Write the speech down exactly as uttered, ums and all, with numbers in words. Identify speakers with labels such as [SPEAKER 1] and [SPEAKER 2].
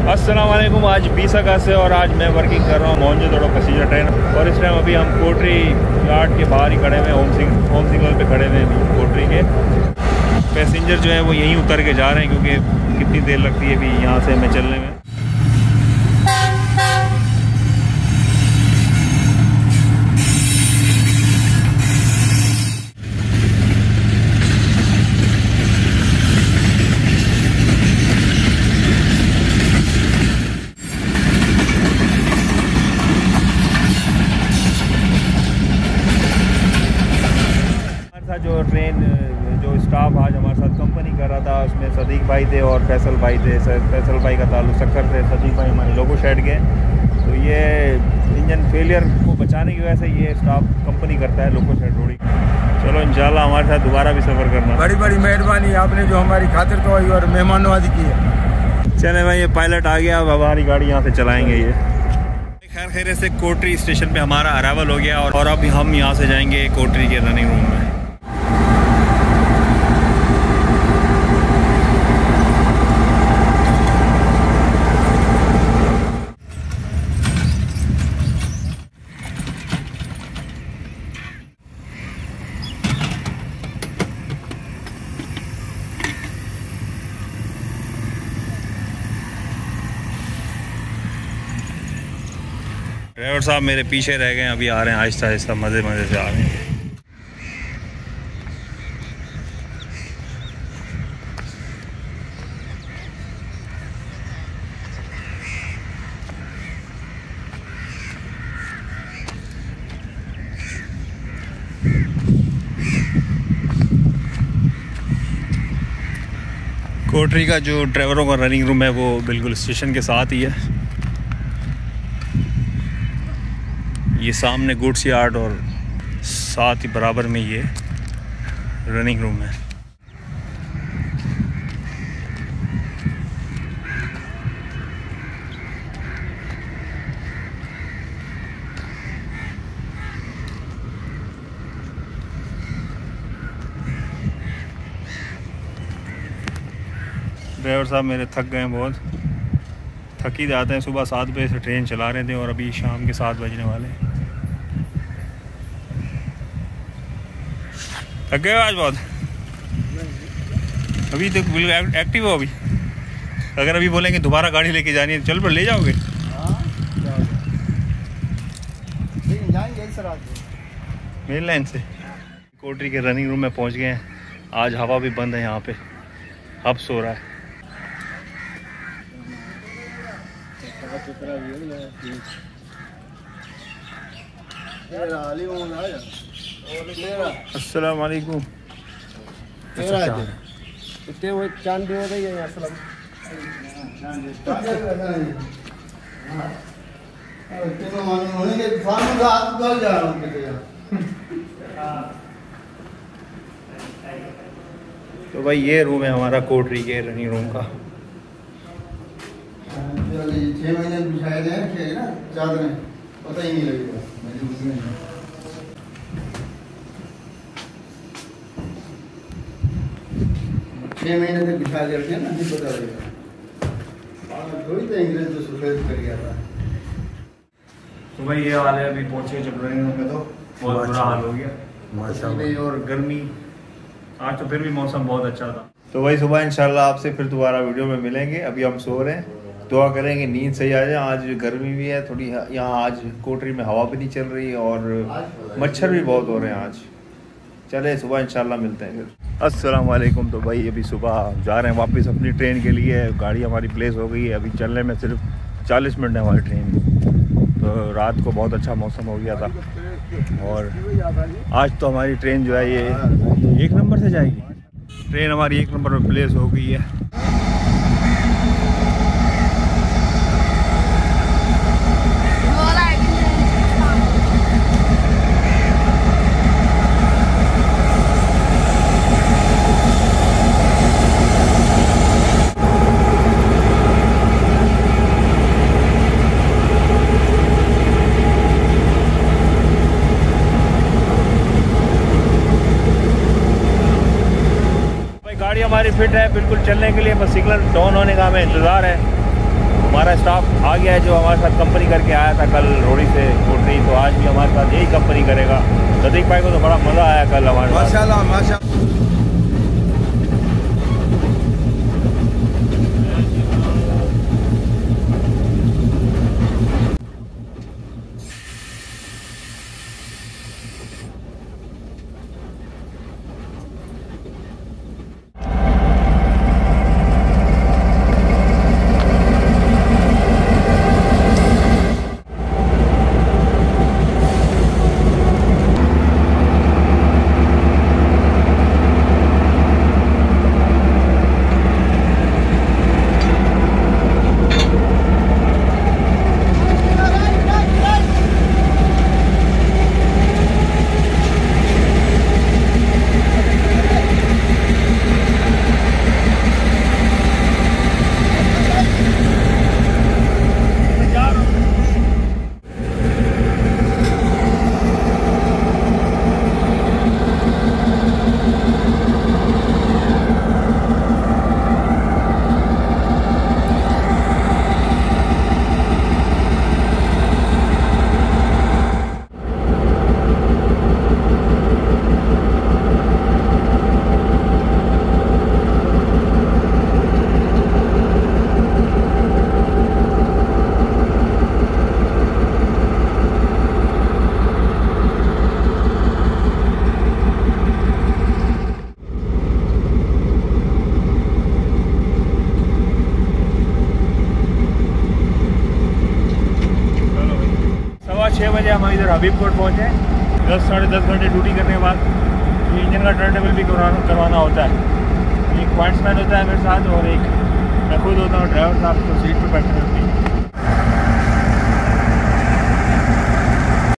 [SPEAKER 1] अस्सलाम वालेकुम। आज बीस अगस्त है और आज मैं वर्किंग कर रहा हूँ मोहनजोदड़ो पैसेंजर ट्रेन। और इस टाइम अभी हम कोटरी यार्ड के बाहर ही खड़े हुए हैं, होम सिंग होम सिग्नल पे खड़े हुए हैं। कोटरी के पैसेंजर जो है वो यहीं उतर के जा रहे हैं, क्योंकि कितनी देर लगती है अभी यहाँ से हमें चलने में। जो ट्रेन जो स्टाफ आज हमारे साथ कंपनी कर रहा था, उसमें सदीक भाई थे और फैसल भाई थे। फैसल भाई का ताल्लुक सक्कर से, सदीक भाई हमारे लोगो शेड के। तो ये इंजन फेलियर को बचाने की वजह से ये स्टाफ कंपनी करता है लोगो शेड रोड़ी। चलो इंशाल्लाह हमारे साथ दोबारा भी सफ़र करना।
[SPEAKER 2] बड़ी बड़ी मेहरबानी आपने जो हमारी खातिर ख्वाही और मेहमान नवाजी की है।
[SPEAKER 1] चले भाई, ये पायलट आ गया, अब हमारी गाड़ी यहाँ से चलाएँगे। ये खैर खैर से कोटरी स्टेशन पे हमारा अराइवल हो गया और अब हम यहाँ से जाएंगे कोटरी के रनिंग रूम में। ड्राइवर साहब मेरे पीछे रह गए, अभी आ रहे हैं आहिस्ता आहिस्ता, मज़े मज़े से आ रहे हैं। कोटरी का जो ड्राइवरों का रनिंग रूम है वो बिल्कुल स्टेशन के साथ ही है। ये सामने गुड्स यार्ड और साथ ही बराबर में ये रनिंग रूम है। ड्राइवर साहब मेरे थक गए हैं, बहुत थक ही जाते हैं। सुबह सात बजे से ट्रेन चला रहे थे और अभी शाम के सात बजने वाले हैं। थक गए हो आज बहुत? अभी तो बिल्कुल एक्टिव हो। अभी अगर अभी बोलेंगे दोबारा गाड़ी लेके जानी है, चल पर ले जाओगे? मेन लाइन से कोटरी के रनिंग रूम में पहुंच गए हैं। आज हवा भी बंद है यहाँ पे, हब सो रहा है। अस्सलाम वालेकुम। तो भाई ये रूम है हमारा कोटरी के रनिंग रूम का।
[SPEAKER 2] छह महीने बिछाए गए ना चादरें, पता ही नहीं लगेगा। छह महीने तक बिछा करके ना नहीं पता लगेगा। थोड़ी तो इंग्लिश तो सफेद कर गया था।
[SPEAKER 1] तो भाई ये हाल है, अभी पहुंचे जब रनिंग रूम में तो बहुत बुरा हाल हो गया माशाल्लाह। और गर्मी, आज तो फिर भी मौसम बहुत अच्छा था। तो भाई सुबह इंशाल्लाह आपसे फिर दोबारा वीडियो में मिलेंगे। अभी हम सो रहे हैं, दुआ करेंगे नींद सही आ जाए। आज गर्मी भी है थोड़ी यहाँ, आज कोटरी में हवा भी नहीं चल रही और मच्छर भी बहुत हो रहे हैं आज। चले सुबह इंशाल्लाह मिलते हैं फिर। अस्सलाम वालेकुम। तो भाई अभी सुबह जा रहे हैं वापस अपनी ट्रेन के लिए। गाड़ी हमारी प्लेस हो गई है, अभी चलने में सिर्फ चालीस मिनट है हमारी ट्रेन को। तो रात को बहुत अच्छा मौसम हो गया था और आज तो हमारी ट्रेन जो है ये एक नंबर से जाएगी। ट्रेन हमारी एक नंबर पर प्लेस हो गई है। हमारी फिट है बिल्कुल चलने के लिए, बस सिग्नल डाउन होने का हमें इंतज़ार है। हमारा स्टाफ आ गया है जो हमारे साथ कंपनी करके आया था कल रोड़ी से स्कूटरी, तो आज भी हमारे साथ यही कंपनी करेगा। सदीक भाई को तो बड़ा मज़ा आया कल हमारे साथ।
[SPEAKER 2] माशाल्लाह माशाल्लाह।
[SPEAKER 1] छः बजे हम इधर हबीबकोट पहुँचे। दस साढ़े दस घंटे ड्यूटी करने के बाद ये इंजन का टर्न टेबल भी करवाना करवाना होता है। एक पॉइंट्समैन होता है मेरे साथ और एक मैं खुद होता हूँ ड्राइवर साहब, तो सीट पर बैठे